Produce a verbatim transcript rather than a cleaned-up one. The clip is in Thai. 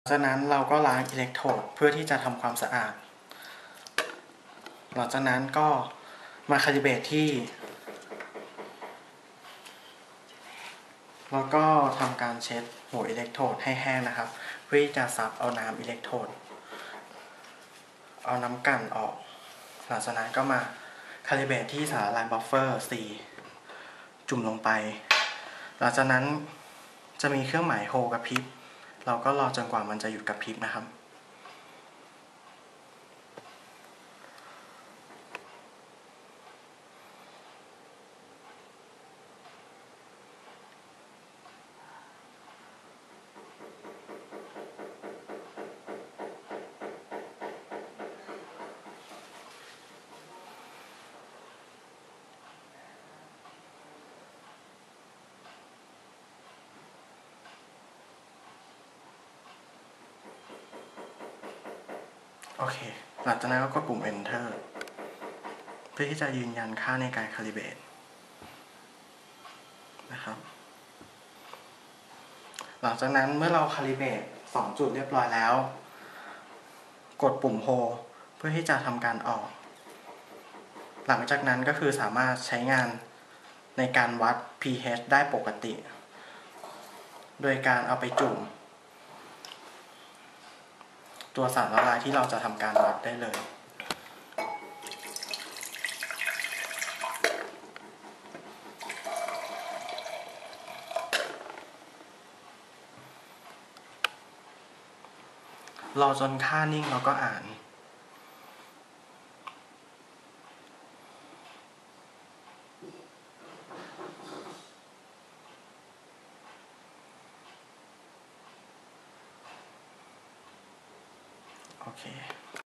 จากนั้นเราก็ล้างอิเล็กโทรดเพื่อที่จะทำความสะอาดหลังจากนั้นก็มาคาลิเบรตที่แล้วก็ทำการเช็ดหัวอิเล็กโทรดให้แห้งนะครับเพื่อที่จะซับเอาน้ำอิเล็กโทรดเอาน้ำกั่นออกหลังจากนั้นก็มาคาลิเบรตที่สารละลายบัฟเฟอร์สี่จุ่มลงไปหลังจากนั้นจะมีเครื่องหมายโฮกระพริบเราก็รอจนกว่ามันจะหยุดกระพริบนะครับโอเคหลังจากนั้นก็กดปุ่ม Enter เพื่อที่จะยืนยันค่าในการคาลิเบรตนะครับหลังจากนั้นเมื่อเราคาลิเบรตสองจุดเรียบร้อยแล้วกดปุ่ม Hold เพื่อที่จะทำการออกหลังจากนั้นก็คือสามารถใช้งานในการวัด pH ได้ปกติโดยการเอาไปจุ่มตัวสารละลายที่เราจะทำการวัดได้เลยรอจนค่านิ่งแล้วก็อ่านโอเค